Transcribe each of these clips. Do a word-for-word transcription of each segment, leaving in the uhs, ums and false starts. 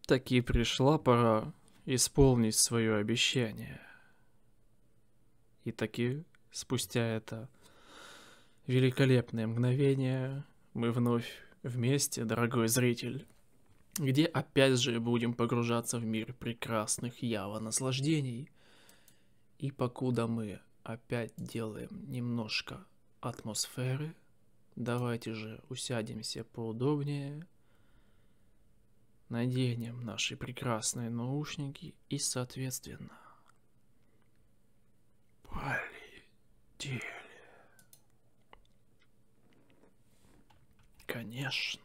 Таки пришла пора исполнить свое обещание. И таки, спустя это великолепное мгновение, мы вновь вместе, дорогой зритель, где опять же будем погружаться в мир прекрасных ява наслаждений. И покуда мы опять делаем немножко атмосферы, давайте же усядемся поудобнее, наденем наши прекрасные наушники и, соответственно, полетели. Конечно.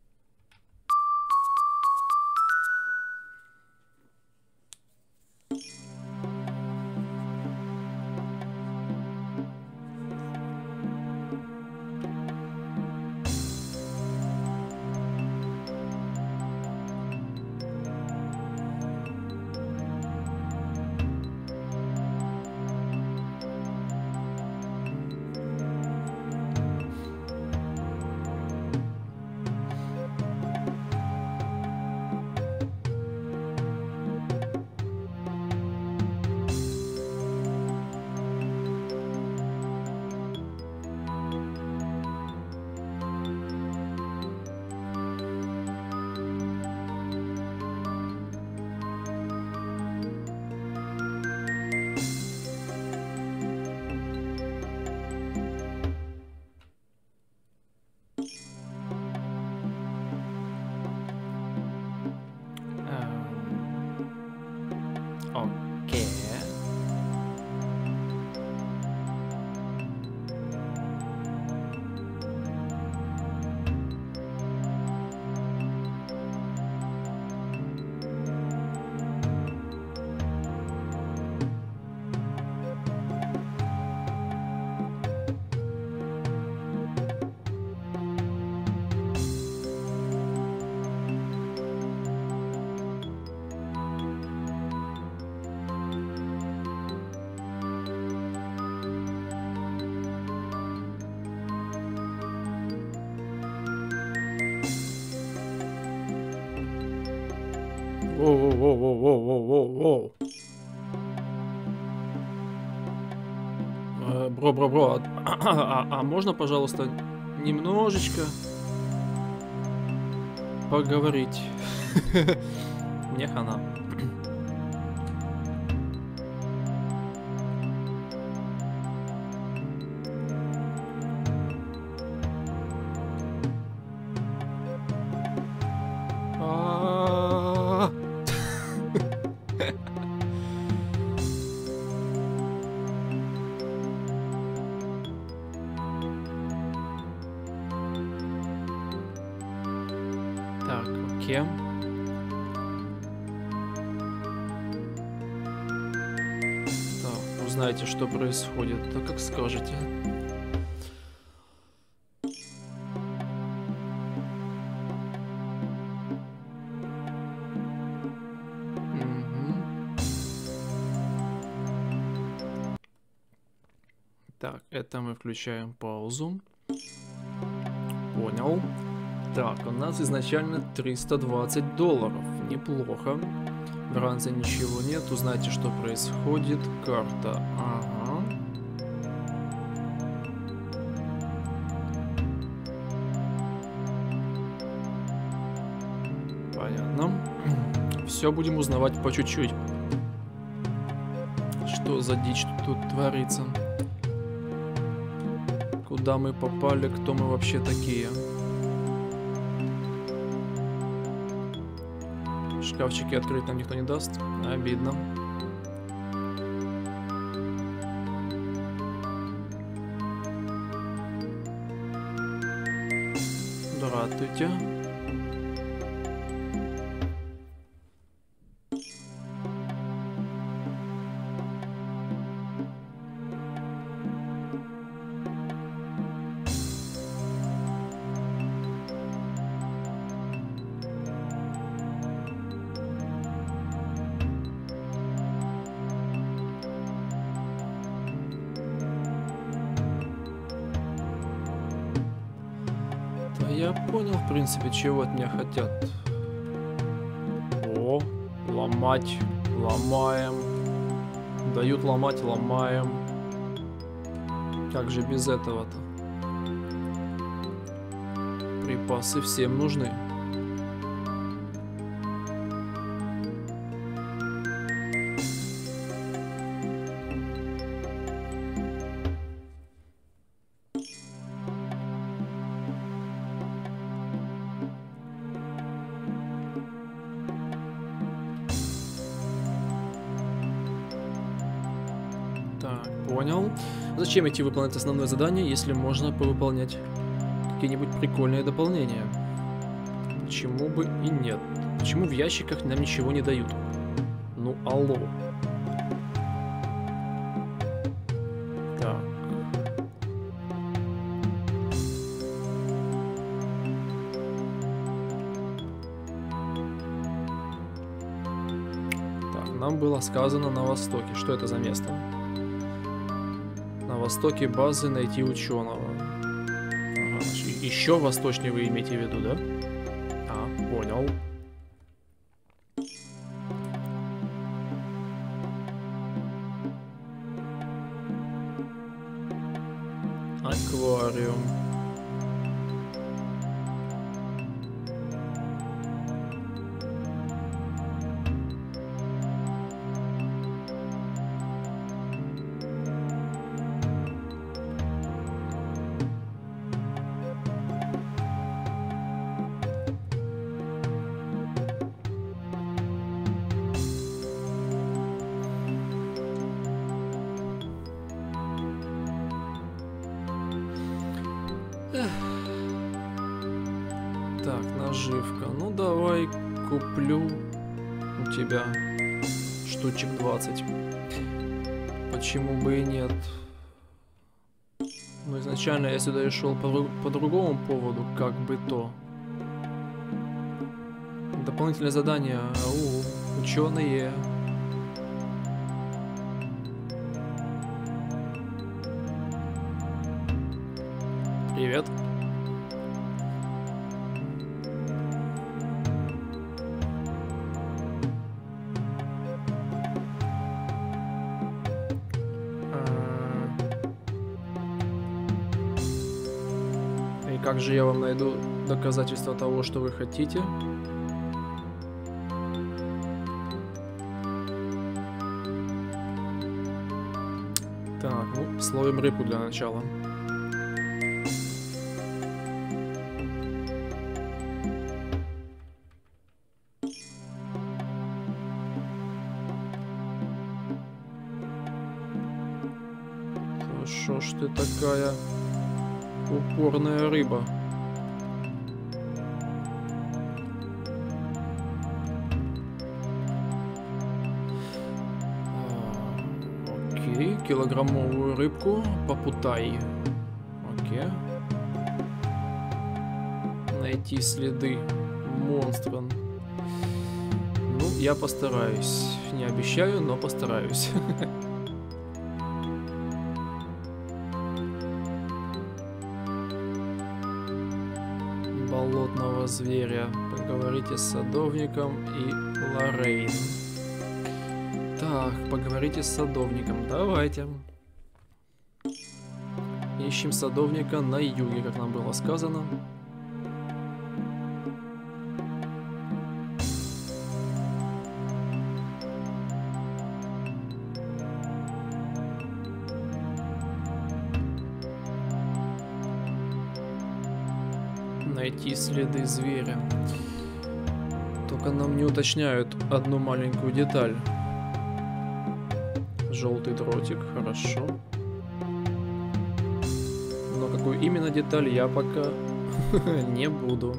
Окей. Воу-воу-воу-воу-воу-воу-воу. Бро, бро, бро, а, а, а можно, пожалуйста, немножечко поговорить? Мне хана. Так, окей. Так, узнаете, что происходит, так как скажете. Мгм. Так, это мы включаем паузу. Понял. Так, у нас изначально триста двадцать долларов. Неплохо. В ранце ничего нет. Узнайте, что происходит. Карта. Ага. Понятно. Все будем узнавать по чуть-чуть. Что за дичь тут творится? Куда мы попали? Кто мы вообще такие? Шкафчики открыть нам никто не даст. Обидно. Здравствуйте. Я понял, в принципе, чего от меня хотят. Ломать. Ломаем. Дают ломать, ломаем. Как же без этого-то? Припасы всем нужны. Так, понял. Зачем идти выполнять основное задание, если можно повыполнять какие-нибудь прикольные дополнения? Почему бы и нет? Почему в ящиках нам ничего не дают? Ну, алло. Так. Так, нам было сказано на востоке. Что это за место? На востоке базы найти ученого. Ага, еще восточнее вы имеете в виду, да? А, понял. Аквариум. Так, наживка. Ну давай куплю у тебя штучек двадцать. Почему бы и нет? Но изначально я сюда и шел по, по другому поводу, как бы то. Дополнительное задание. Ау, ученые. Привет. И как же я вам найду доказательства того, что вы хотите? Так, ну, словим рыбу для начала. Шо ж ты такая упорная рыба? Окей, килограммовую рыбку попутай. Окей. Найти следы монстра. Ну, я постараюсь. Не обещаю, но постараюсь. Болотного зверя. Поговорите с садовником и Лоррейн. Так, поговорите с садовником. Давайте. Ищем садовника на юге, как нам было сказано. Найти следы зверя. Только нам не уточняют одну маленькую деталь. Желтый дротик, хорошо. Но какую именно деталь, я пока не буду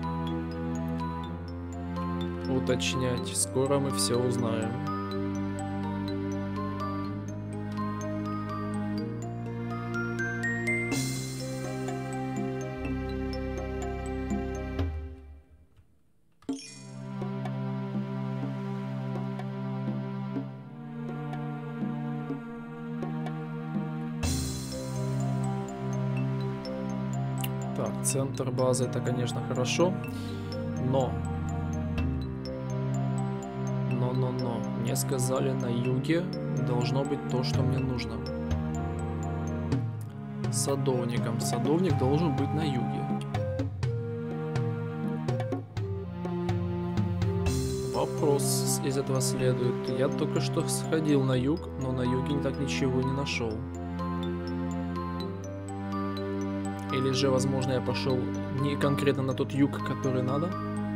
уточнять. Скоро мы все узнаем. Так, центр базы — это, конечно, хорошо, но Но-но-но. Мне сказали, на юге должно быть то, что мне нужно. Садовником. Садовник должен быть на юге. Вопрос из этого следует. Я только что сходил на юг, но на юге так ничего не нашел. Или же, возможно, я пошел не конкретно на тот юг, который надо.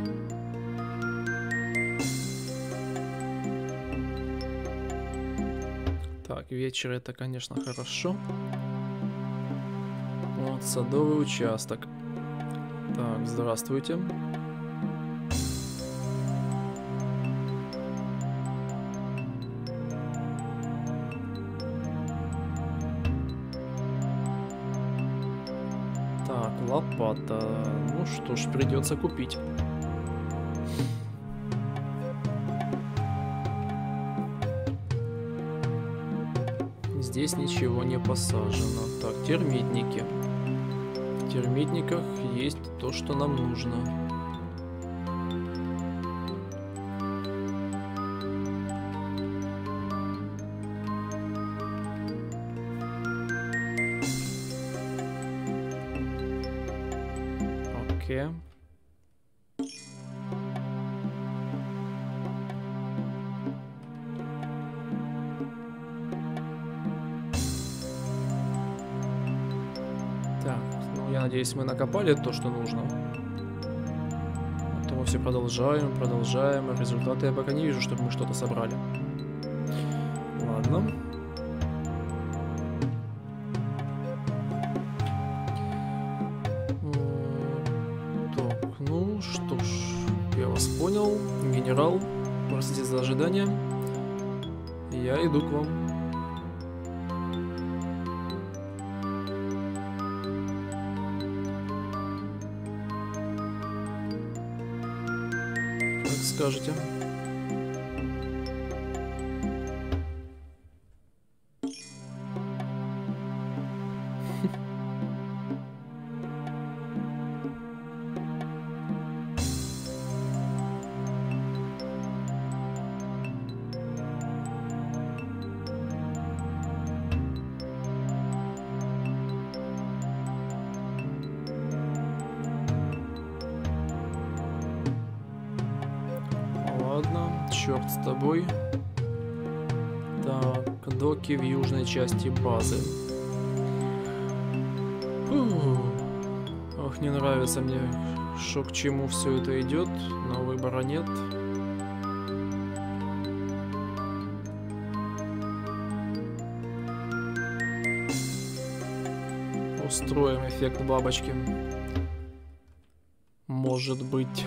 Так, вечер это, конечно, хорошо. Вот, садовый участок. Так, здравствуйте. Так, лопата. Ну что ж, придется купить. Здесь ничего не посажено. Так, термитники. В термитниках есть то, что нам нужно. Окей. Надеюсь, мы накопали то, что нужно. А то мы все продолжаем, продолжаем. А результаты я пока не вижу, чтобы мы что-то собрали. Ладно. Так, ну что ж, я вас понял. Генерал, простите за ожидание. Я иду к вам. Скажете. Черт с тобой. Так, доки в южной части базы. Фух. Ох, не нравится мне, что к чему все это идет, но выбора нет. Устроим эффект бабочки. Может быть.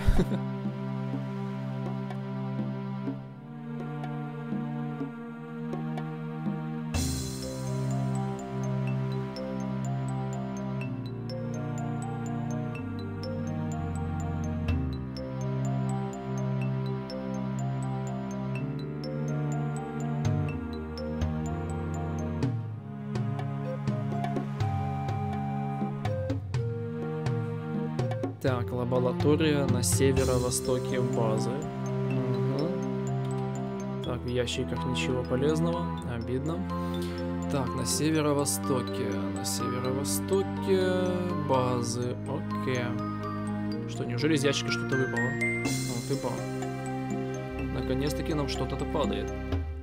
Так, лаборатория на северо-востоке базы. Угу. Так, в ящиках ничего полезного, обидно. Так, на северо-востоке, на северо-востоке базы, окей. Что, неужели из ящика что-то выпало? Вот и ба. Наконец-таки нам что-то-то падает.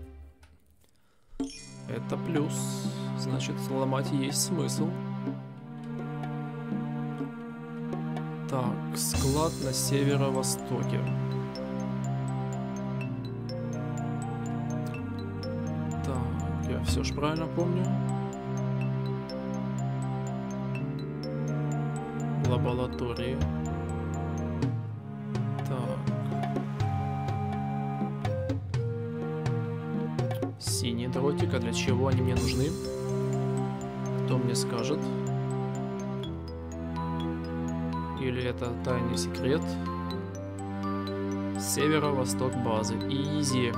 Это плюс, значит, ломать есть смысл. Так, склад на северо-востоке. Так, я все ж правильно помню. Лаборатории. Так. Синий дротик, а для чего они мне нужны? Кто мне скажет? Или это тайный секрет? Северо-восток базы. Изи.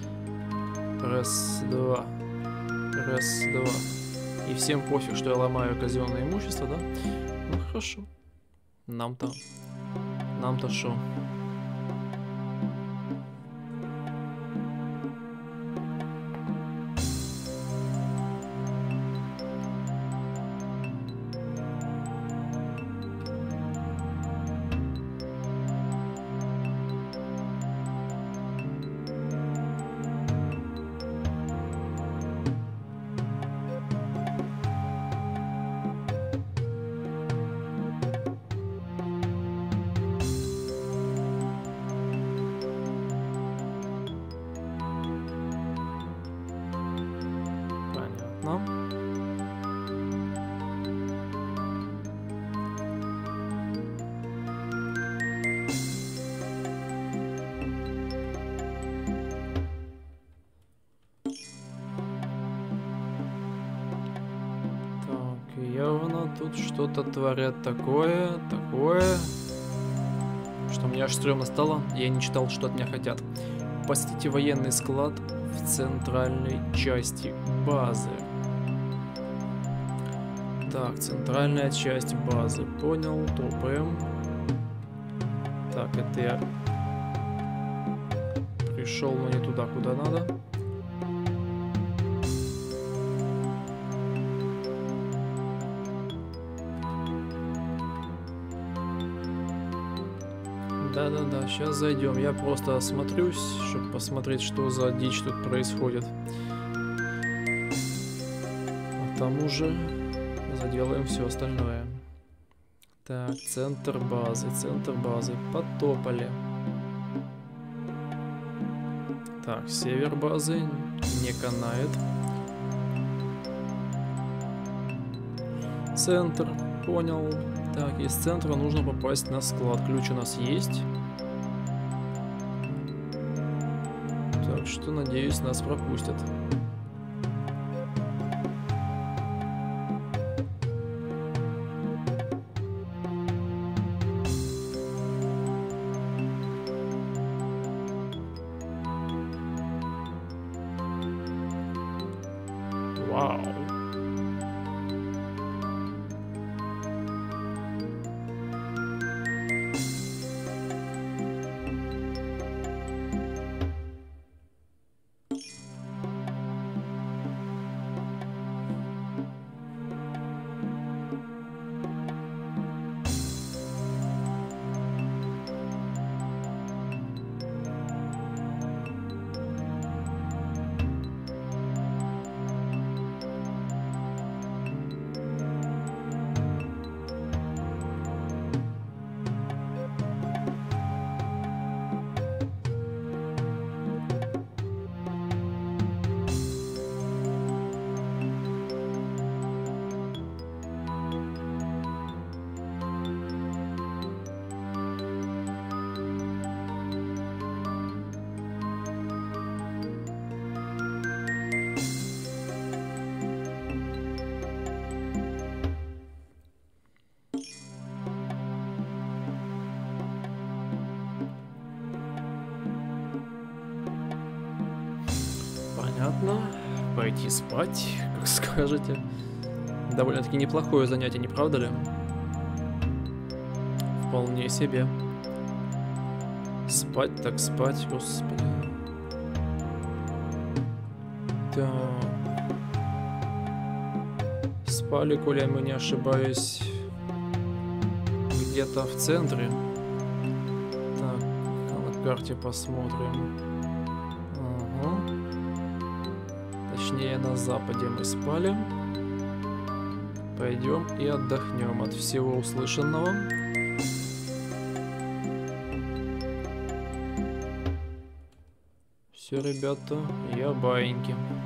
Раз, два. Раз, два. И всем пофиг, что я ломаю казенное имущество, да? Ну хорошо. Нам-то. Нам-то шо? тут что-то творят такое, такое, что мне аж стрёмно стало. Я не читал, что от меня хотят. Посетите военный склад в центральной части базы. Так, центральная часть базы. Понял, топаем. Так, это я пришел, но не туда, куда надо. Да-да-да, сейчас зайдем. Я просто осмотрюсь, чтобы посмотреть, что за дичь тут происходит. А там уже заделаем все остальное. Так, центр базы, центр базы. Потопали. Так, север базы не канает. Центр, понял. Так, из центра нужно попасть на склад. Ключ у нас есть. Так что, надеюсь, нас пропустят. Вау. Понятно. Пойти спать, как скажете. Довольно-таки неплохое занятие, не правда ли? Вполне себе. Спать так спать, господи. Так. Спали, коли мы не ошибаюсь, где-то в центре. Так, на карте посмотрим. Точнее, на западе мы спали. Пойдем и отдохнем от всего услышанного. Все, ребята, я баиньки.